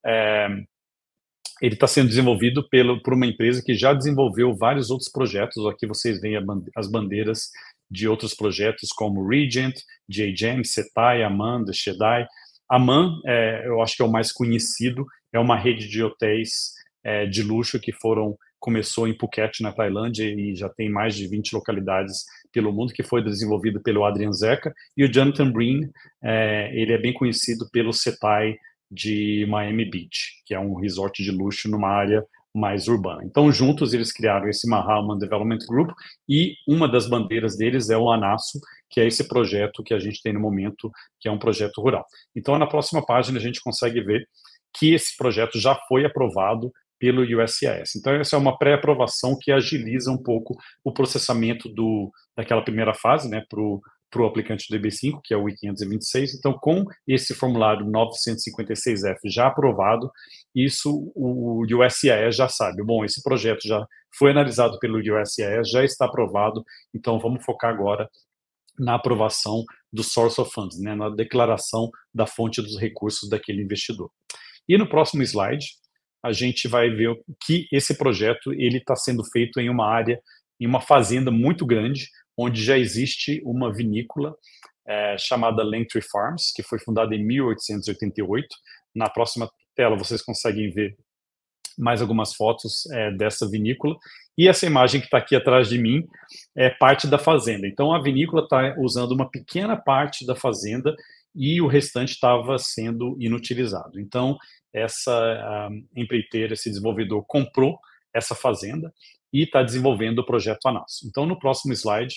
Speaker 2: ele está sendo desenvolvido por uma empresa que já desenvolveu vários outros projetos. Aqui vocês veem as bandeiras de outros projetos como Regent, JGEM, Setai, Aman, The Shedai. Aman, eu acho que é o mais conhecido, é uma rede de hotéis de luxo que começou em Phuket, na Tailândia, e já tem mais de 20 localidades pelo mundo, que foi desenvolvido pelo Adrian Zeca. E o Jonathan Breen, ele é bem conhecido pelo Setai de Miami Beach, que é um resort de luxo numa área mais urbana. Então, juntos, eles criaram esse Mahaman Development Group, e uma das bandeiras deles é o Anasso, que é esse projeto que a gente tem no momento, que é um projeto rural. Então, na próxima página, a gente consegue ver que esse projeto já foi aprovado pelo USCIS. Então, essa é uma pré-aprovação que agiliza um pouco o processamento daquela primeira fase, né, para o aplicante do EB5, que é o I-526. Então, com esse formulário 956F já aprovado, isso o USCIS já sabe. Bom, esse projeto já foi analisado pelo USCIS, já está aprovado, então vamos focar agora na aprovação do Source of Funds, né, na declaração da fonte dos recursos daquele investidor. E no próximo slide, a gente vai ver que esse projeto ele está sendo feito em uma área, em uma fazenda muito grande, onde já existe uma vinícola chamada Langtree Farms, que foi fundada em 1888. Na próxima tela vocês conseguem ver mais algumas fotos dessa vinícola. E essa imagem que está aqui atrás de mim é parte da fazenda. Então, a vinícola está usando uma pequena parte da fazenda e o restante estava sendo inutilizado. Então, essa empreiteira, esse desenvolvedor, comprou essa fazenda e está desenvolvendo o projeto Anasso. Então, no próximo slide,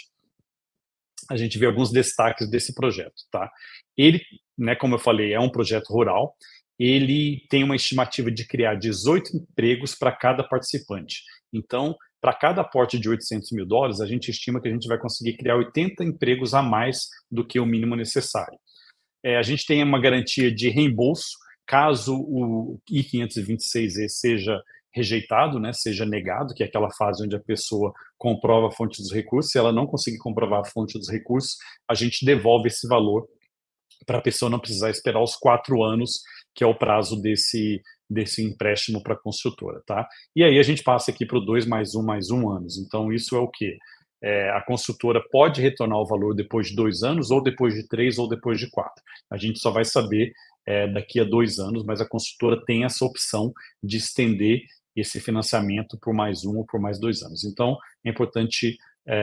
Speaker 2: a gente vê alguns destaques desse projeto. Tá? Ele, né, como eu falei, é um projeto rural. Ele tem uma estimativa de criar 18 empregos para cada participante. Então, para cada aporte de $800 mil, a gente estima que a gente vai conseguir criar 80 empregos a mais do que o mínimo necessário. A gente tem uma garantia de reembolso caso o I-526E seja rejeitado, né, seja negado, que é aquela fase onde a pessoa comprova a fonte dos recursos. Se ela não conseguir comprovar a fonte dos recursos, a gente devolve esse valor para a pessoa não precisar esperar os 4 anos, que é o prazo desse empréstimo para a construtora, tá? E aí a gente passa aqui para o 2 mais 1 anos. Então, isso é o quê? A construtora pode retornar o valor depois de 2 anos, ou depois de 3, ou depois de 4. A gente só vai saber daqui a 2 anos, mas a construtora tem essa opção de estender esse financiamento por mais 1 ou por mais 2 anos. Então, é importante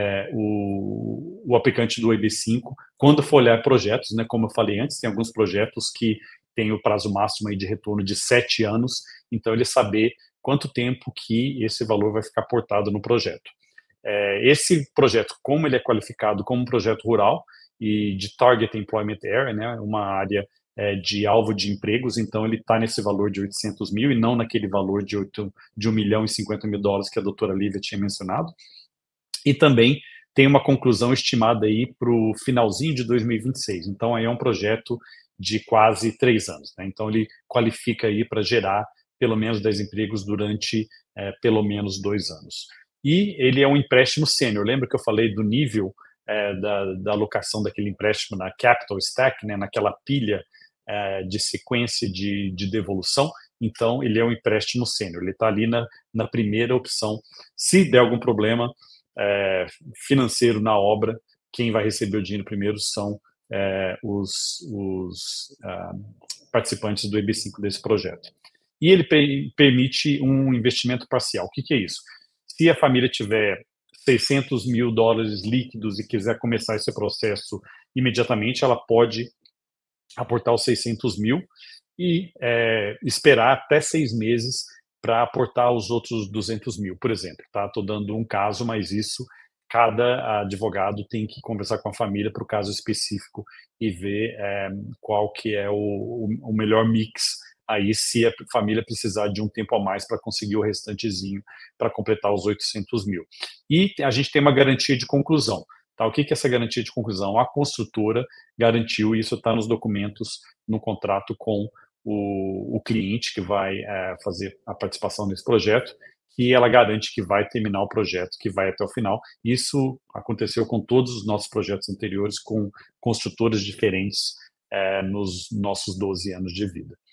Speaker 2: o aplicante do EB5, quando for olhar projetos, né, como eu falei antes, tem alguns projetos que têm o prazo máximo aí de retorno de 7 anos, então ele saber quanto tempo que esse valor vai ficar aportado no projeto. Esse projeto, como ele é qualificado como um projeto rural e de Target Employment Area, né, uma área de alvo de empregos, então ele está nesse valor de 800 mil e não naquele valor de $1 milhão e 50 mil que a doutora Lívia tinha mencionado. E também tem uma conclusão estimada aí para o finalzinho de 2026. Então, aí é um projeto de quase 3 anos. Né? Então, ele qualifica aí para gerar pelo menos 10 empregos durante pelo menos 2 anos. E ele é um empréstimo sênior. Lembra que eu falei do nível da alocação daquele empréstimo na capital stack, né? Naquela pilha de sequência de devolução? Então, ele é um empréstimo sênior. Ele está ali na primeira opção. Se der algum problema financeiro na obra, quem vai receber o dinheiro primeiro são os participantes do EB5 desse projeto. E ele permite um investimento parcial. O que é isso? Se a família tiver $600 mil líquidos e quiser começar esse processo imediatamente, ela pode aportar os 600 mil e esperar até 6 meses para aportar os outros 200 mil, por exemplo. Estou dando um caso, mas isso cada advogado tem que conversar com a família para o caso específico e ver qual que é o melhor mix aí, se a família precisar de um tempo a mais para conseguir o restantezinho para completar os 800 mil. E a gente tem uma garantia de conclusão. Tá? O que é essa garantia de conclusão? A construtora garantiu, e isso está nos documentos, no contrato com o cliente que vai fazer a participação nesse projeto, que ela garante que vai terminar o projeto, que vai até o final. Isso aconteceu com todos os nossos projetos anteriores, com construtoras diferentes nos nossos 12 anos de vida.